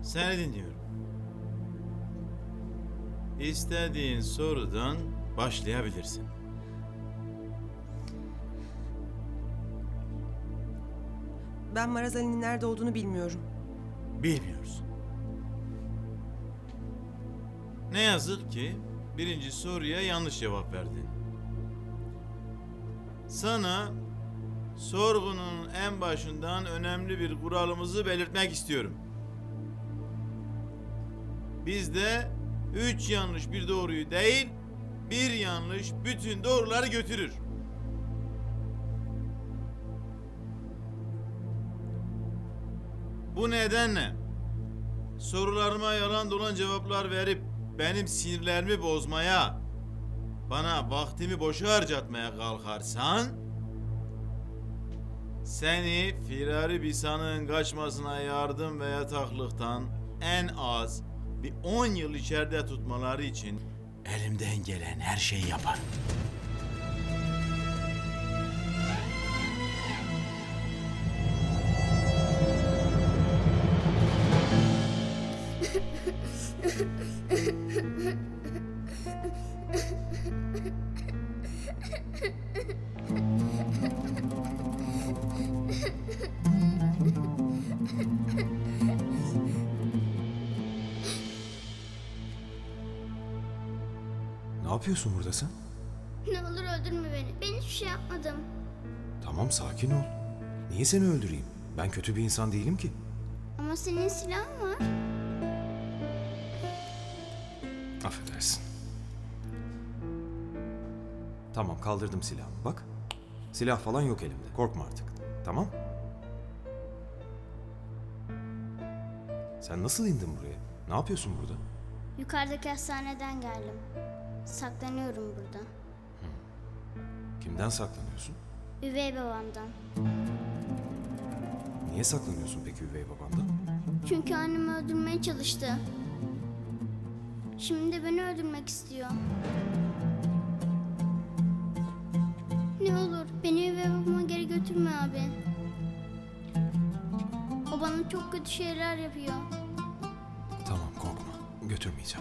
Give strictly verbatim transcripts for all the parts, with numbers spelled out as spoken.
Seni dinliyorum. İstediğin sorudan başlayabilirsin. Ben Maraz Ali'nin nerede olduğunu bilmiyorum. Bilmiyorsun. Ne yazık ki birinci soruya yanlış cevap verdin. Sana sorgunun en başından önemli bir kuralımızı belirtmek istiyorum. Bizde üç yanlış bir doğruyu değil, bir yanlış bütün doğruları götürür. Bu nedenle sorularıma yalan dolan cevaplar verip benim sinirlerimi bozmaya, bana vaktimi boşa harcatmaya kalkarsan, seni firari bir sanığın kaçmasına yardım ve yataklıktan en az bir on yıl içeride tutmaları için elimden gelen her şeyi yaparım. Ne yapıyorsun burada sen? Ne olur öldürme beni. Ben hiçbir şey yapmadım. Tamam, sakin ol. Niye seni öldüreyim? Ben kötü bir insan değilim ki. Ama senin silahın var. Affedersin. Tamam, kaldırdım silahımı. Bak. Silah falan yok elimde. Korkma artık. Tamam? Sen nasıl indin buraya? Ne yapıyorsun burada? Yukarıdaki hastaneden geldim. Saklanıyorum burada. Kimden saklanıyorsun? Üvey babamdan. Niye saklanıyorsun peki üvey babandan? Çünkü annemi öldürmeye çalıştı. Şimdi de beni öldürmek istiyor. Ne olur beni üvey babama geri götürme abi. O bana çok kötü şeyler yapıyor. Tamam, korkma. Götürmeyeceğim.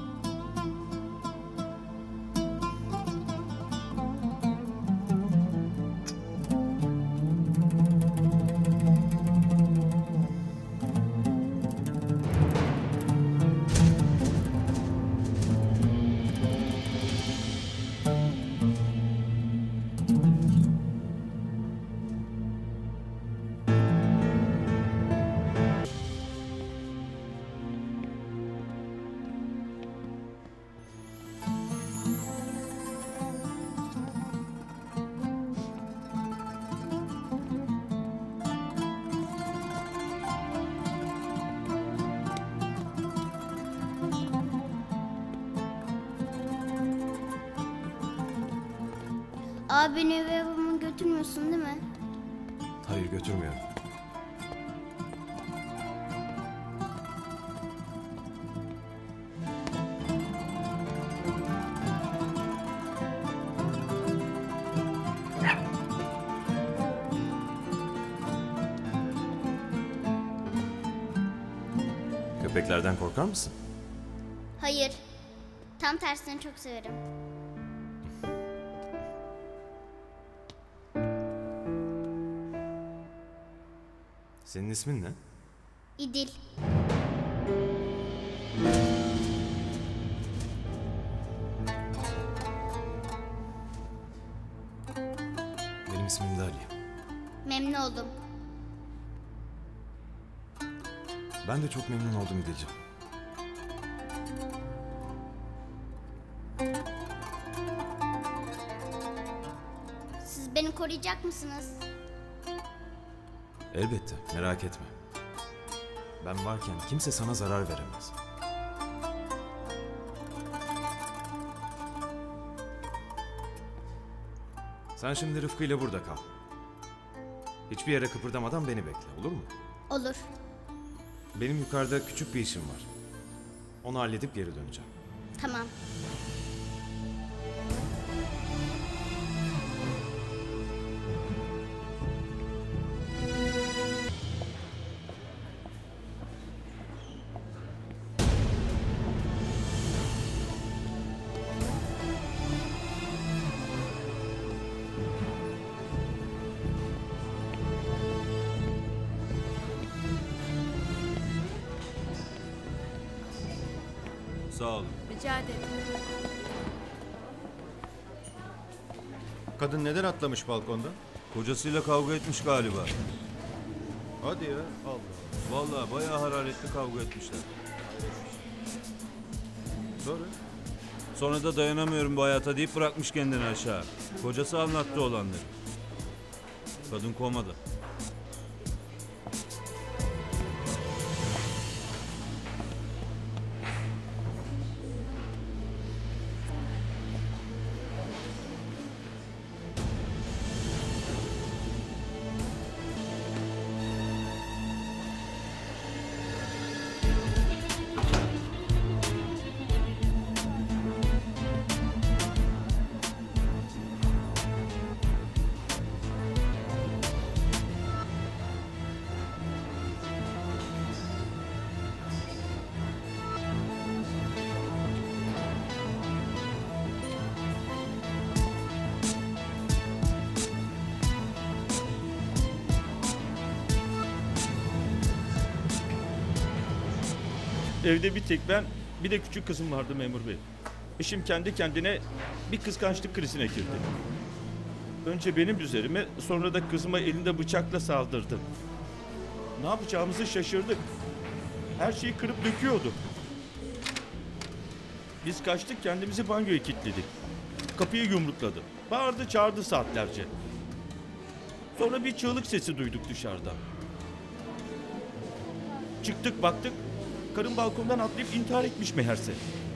Abi beni üvey babama götürmüyorsun değil mi? Hayır, götürmüyorum. Köpeklerden korkar mısın? Hayır. Tam tersini çok severim. Senin ismin ne? İdil. Benim ismim de Ali. Memnun oldum. Ben de çok memnun oldum İdil'ciğim. Siz beni koruyacak mısınız? Elbette, merak etme. Ben varken kimse sana zarar veremez. Sen şimdi Rıfkı ile burada kal. Hiçbir yere kıpırdamadan beni bekle, olur mu? Olur. Benim yukarıda küçük bir işim var. Onu halledip geri döneceğim. Tamam. Sağ olun. Rica ederim. Kadın neden atlamış balkonda? Kocasıyla kavga etmiş galiba. Hadi ya. Allah. Vallahi bayağı hararetli kavga etmişler. Sonra? Sonra da dayanamıyorum bu hayata deyip bırakmış kendini aşağı. Kocası anlattı olanları. Kadın komada. Evde bir tek ben, bir de küçük kızım vardı memur bey. Eşim kendi kendine bir kıskançlık krizine girdi. Önce benim üzerime, sonra da kızıma elinde bıçakla saldırdı. Ne yapacağımızı şaşırdık. Her şeyi kırıp döküyordu. Biz kaçtık, kendimizi banyoya kilitledik. Kapıyı yumrukladı. Bağırdı çağırdı saatlerce. Sonra bir çığlık sesi duyduk dışarıdan. Çıktık baktık. Karım balkondan atlayıp intihar etmiş meğerse.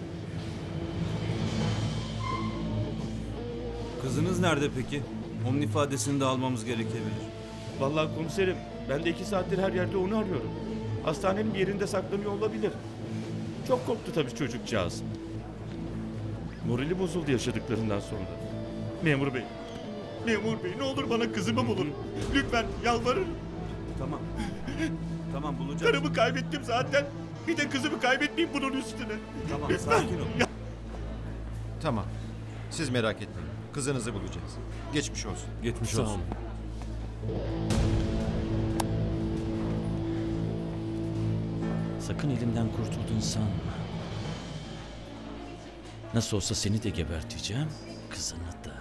Kızınız nerede peki? Onun ifadesini de almamız gerekebilir. Vallahi komiserim, ben de iki saattir her yerde onu arıyorum. Hastanenin bir yerinde saklanıyor olabilir. Çok korktu tabii çocukcağız. Morali bozuldu yaşadıklarından sonra. Memur bey, memur bey ne olur bana kızımı bulun. Lütfen yalvarırım. Tamam. Tamam bulacağız. Karımı kaybettim zaten. Bir de kızımı kaybetmeyeyim bunun üstüne. Tamam Lütfen. sakin ol. Tamam. Siz merak etmeyin. Kızınızı bulacağız. Geçmiş olsun. Geçmiş Sağ olsun. olun. Sakın elimden kurtuldun sanma. Nasıl olsa seni de geberteceğim, kızını da.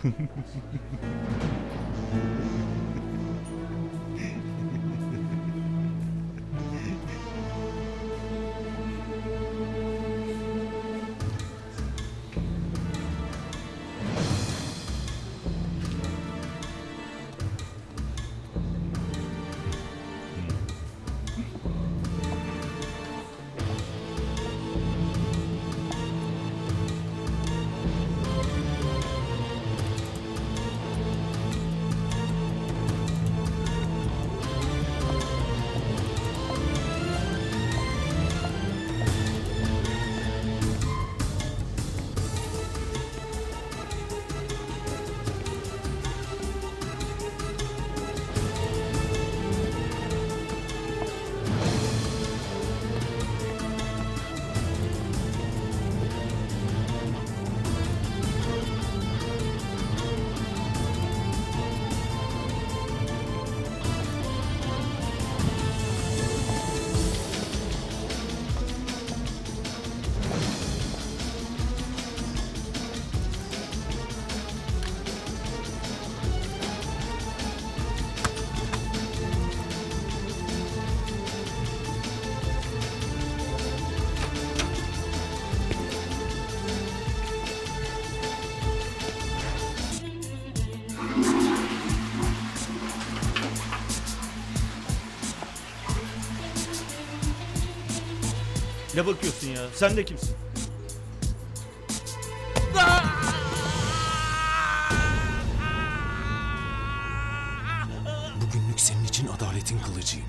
Ne bakıyorsun ya? Sen de kimsin? Bugünlük senin için adaletin kılıcıyım.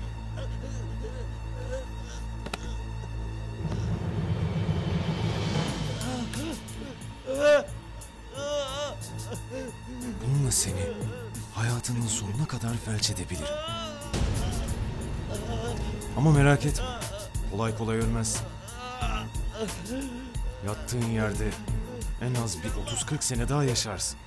Bununla seni hayatının sonuna kadar felç edebilirim. Ama merak etme. Kolay kolay ölmezsin. Yattığın yerde en az bir otuz kırk sene daha yaşarsın.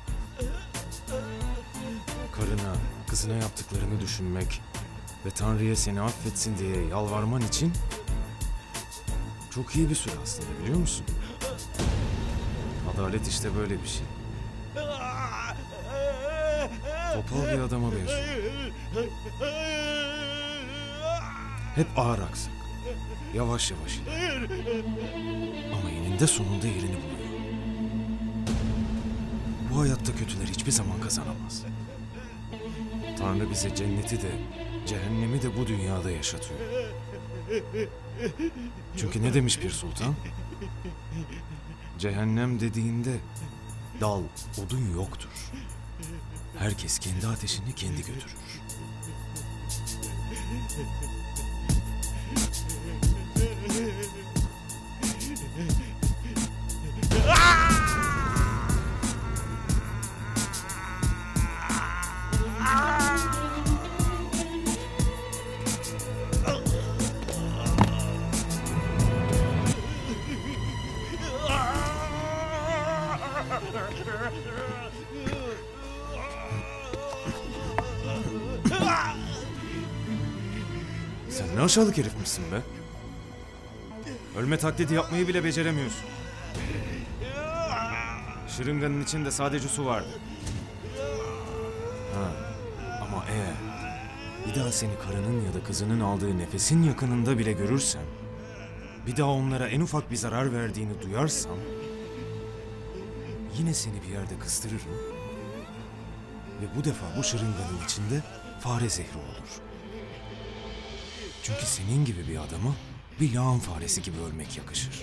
Karına, kızına yaptıklarını düşünmek ve Tanrı'ya seni affetsin diye yalvarman için Çok iyi bir süre aslında, biliyor musun? Adalet işte böyle bir şey. Topal bir adama benziyor. Hep ağır aksak. Yavaş yavaş iler. Ama eninde sonunda yerini buluyor. Bu hayatta kötüler hiçbir zaman kazanamaz. Tanrı bize cenneti de, cehennemi de bu dünyada yaşatıyor. Çünkü ne demiş bir sultan? Cehennem dediğinde dal, odun yoktur. Herkes kendi ateşini kendi götürür. Sen ne aşağılık herifmişsin be? Ölme taklidi yapmayı bile beceremiyorsun. Şırınganın içinde sadece su vardı. Ha, ama eğer bir daha seni karının ya da kızının aldığı nefesin yakınında bile görürsem, bir daha onlara en ufak bir zarar verdiğini duyarsam, yine seni bir yerde kıstırırım ve bu defa bu şırınganın içinde fare zehri olur. Çünkü senin gibi bir adama bir lağım faresi gibi ölmek yakışır.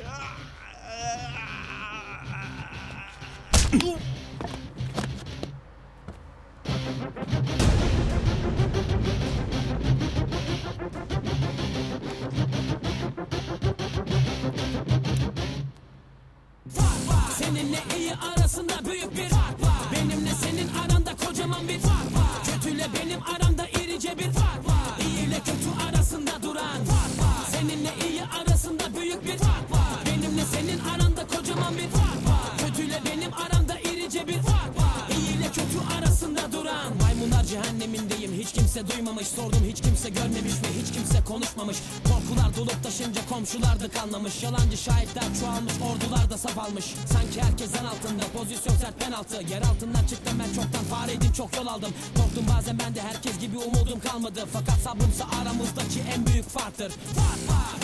Seninle iyi arasında büyük bir fark var. Benimle senin aranda kocaman bir fark var. Kötüyle benim aramda irice bir fark var. İyi ile kötü arasında duran fark var. Seninle iyi arasında büyük bir fark var. Benimle senin aranda kocaman bir fark var. Kötüyle benim aramda irice bir fark var. İyi ile kötü arasında duran. Maymunlar cehennemindeyim, hiç kimse duymamış. Sordum, hiç kimse görmemiş ve hiç kimse konuşmamış. Korkular dolup taşınca komşular da kanlamış. Yalancı şahitler çoğalmış, ordular da saf almış. Sanki herkesten altında, pozisyon sert penaltı. Yer altından çıktım ben çoktan, fareydim çok yol aldım. Korktum bazen ben de, herkes gibi umudum kalmadı. Fakat sabrımsa aramızdaki en büyük farktır. Fark var.